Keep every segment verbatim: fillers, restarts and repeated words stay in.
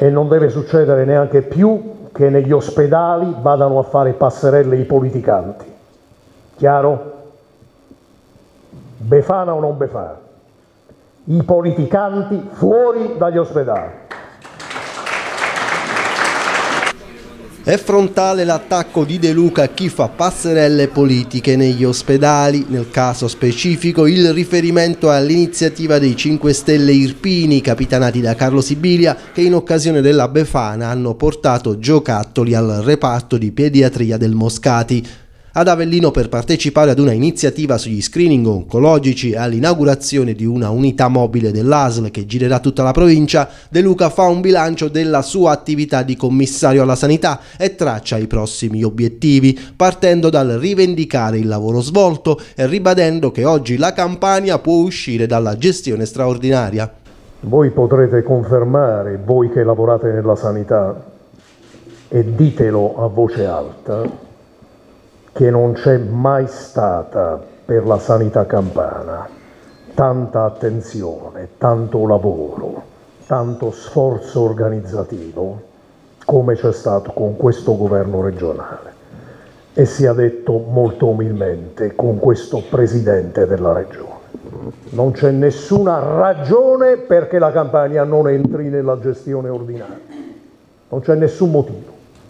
e non deve succedere neanche più che negli ospedali vadano a fare passerelle i politicanti. Chiaro? Befana o non Befana? I politicanti fuori dagli ospedali. È frontale l'attacco di De Luca a chi fa passerelle politiche negli ospedali. Nel caso specifico il riferimento è all'iniziativa dei cinque Stelle irpini, capitanati da Carlo Sibilia, che in occasione della Befana hanno portato giocattoli al reparto di pediatria del Moscati. Ad Avellino, per partecipare ad una iniziativa sugli screening oncologici e all'inaugurazione di una unità mobile dell'A S L che girerà tutta la provincia, De Luca fa un bilancio della sua attività di commissario alla sanità e traccia i prossimi obiettivi, partendo dal rivendicare il lavoro svolto e ribadendo che oggi la Campania può uscire dalla gestione straordinaria. Voi potrete confermare, voi che lavorate nella sanità, e ditelo a voce alta, che non c'è mai stata per la sanità campana tanta attenzione, tanto lavoro, tanto sforzo organizzativo come c'è stato con questo governo regionale, e sia detto molto umilmente con questo presidente della regione. Non c'è nessuna ragione perché la Campania non entri nella gestione ordinaria, non c'è nessun motivo.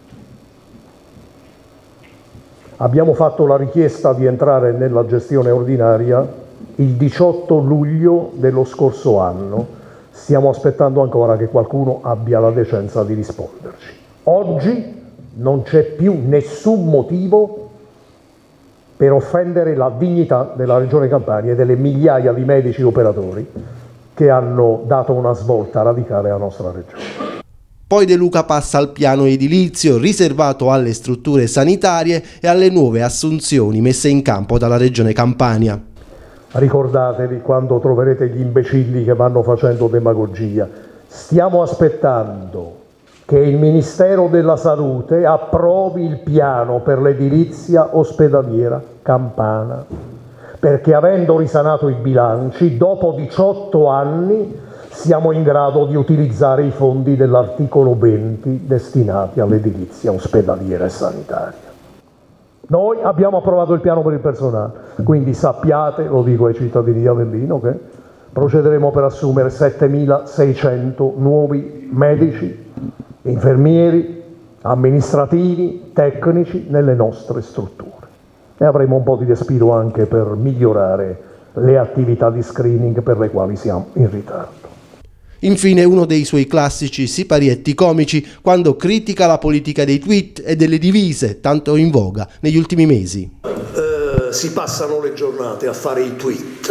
Abbiamo fatto la richiesta di entrare nella gestione ordinaria il diciotto luglio dello scorso anno. Stiamo aspettando ancora che qualcuno abbia la decenza di risponderci. Oggi non c'è più nessun motivo per offendere la dignità della Regione Campania e delle migliaia di medici operatori che hanno dato una svolta radicale alla nostra regione. Poi De Luca passa al piano edilizio riservato alle strutture sanitarie e alle nuove assunzioni messe in campo dalla Regione Campania. Ricordatevi quando troverete gli imbecilli che vanno facendo demagogia. Stiamo aspettando che il Ministero della Salute approvi il piano per l'edilizia ospedaliera campana, perché avendo risanato i bilanci, dopo diciotto anni siamo in grado di utilizzare i fondi dell'articolo venti destinati all'edilizia ospedaliera e sanitaria. Noi abbiamo approvato il piano per il personale, quindi sappiate, lo dico ai cittadini di Avellino, che procederemo per assumere settemilaseicento nuovi medici, infermieri, amministrativi, tecnici nelle nostre strutture. E avremo un po' di respiro anche per migliorare le attività di screening per le quali siamo in ritardo. Infine uno dei suoi classici siparietti comici quando critica la politica dei tweet e delle divise, tanto in voga negli ultimi mesi. Eh, si passano le giornate a fare i tweet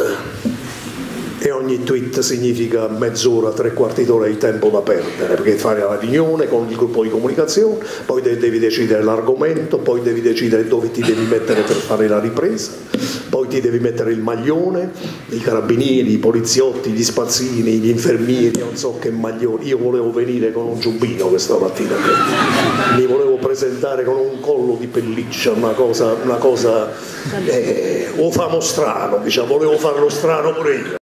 e ogni tweet significa mezz'ora, tre quarti d'ora di tempo da perdere, perché fare la riunione con il gruppo di comunicazione, poi devi decidere l'argomento, poi devi decidere dove ti devi mettere per fare la ripresa, poi ti devi mettere il maglione, i carabinieri, i poliziotti, gli spazzini, gli infermieri, non so che maglioni. Io volevo venire con un giubbino questa mattina, mi volevo presentare con un collo di pelliccia, una cosa, una cosa eh, o famo strano, diciamo, volevo farlo strano pure io.